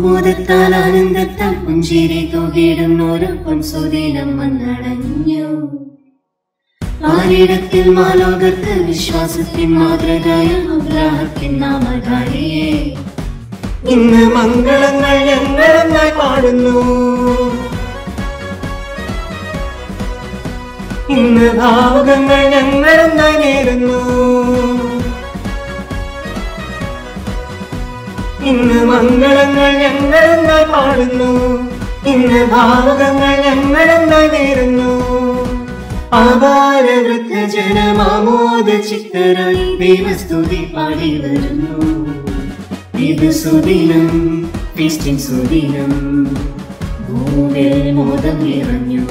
ബോധത്താൽ ആനന്ദത്താൽ പുഞ്ചിരി തൂകിടുന്നോരൊപ്പം സുദിനം വന്നടഞ്ഞു. ആരിടത്തിൽ മാലോകത്ത് വിശ്വാസത്തിൻ മാതൃകയ അബ്രാഹത്തിൻ നാമധാരിയെ ഇന്ന് മംഗളങ്ങൾ ഞങ്ങളെന്നായി പാടുന്നു. ഇന്ന് ഭാവുകങ്ങൾ ഞങ്ങളെന്നായി നേരുന്നു. ഇന്ന് മംഗളങ്ങൾ ഞങ്ങളെന്നായി പാടുന്നു. ഇന്ന് ഭാവുകങ്ങൾ ഞങ്ങളെന്നായി നേരുന്നു. ആഭാരവൃത്ത ജനമാമോദ ചിത്തരായി ദൈവസ്തുതി പാടി വരുന്നു. ഇത് സുദിനം, ഫീസ്റ്റിൻ സുദിനം, ഭൂമിയിൽ മോദം നിറഞ്ഞു.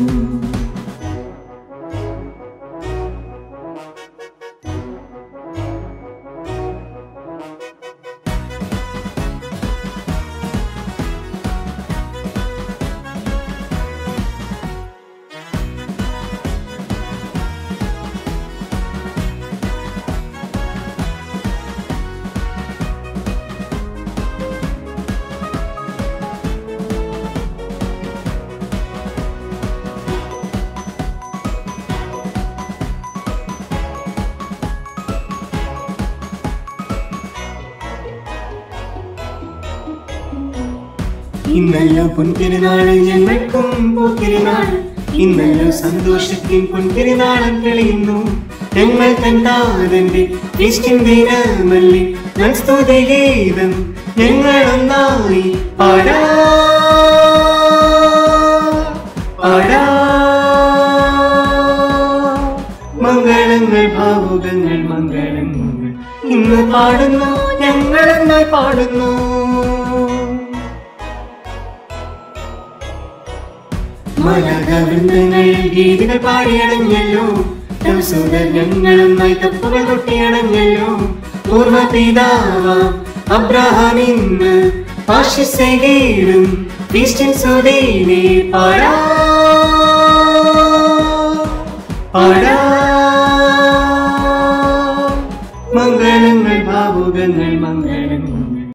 ഇന്നല്ലോ പൊൻതിരുനാൾ ഞങ്ങൾക്കും പൂത്തിരുനാൾ. ഇന്നല്ലോ സന്തോഷത്തിൻ പൊൻതിരുനാളം തെളിയുന്നു. ഞങ്ങൾ തന്റെ ഫീസ്റ്റിൻ ദിനമല്ലേ സ്തുതി ഗീതം ഞങ്ങൾ ഒന്നായി പാടാ. മംഗളങ്ങൾ ഭാവുകങ്ങൾ മംഗളങ്ങൾ ഇന്ന് പാടുന്നു. ഞങ്ങളെന്നായി പാടുന്നു. മലകവൃന്ദങ്ങൾ ഗീതികൾ പാടിയടഞ്ഞല്ലോ. ഞങ്ങളൊന്നായി തപ്പുകൾ കൊട്ടിയടഞ്ഞല്ലോ. പൂർവപിതാവാം അബ്രഹാം ഇന്ന് ആശിസ്സേകീടും ഫീസ്റ്റിൻ സുദിനെ പാടാ.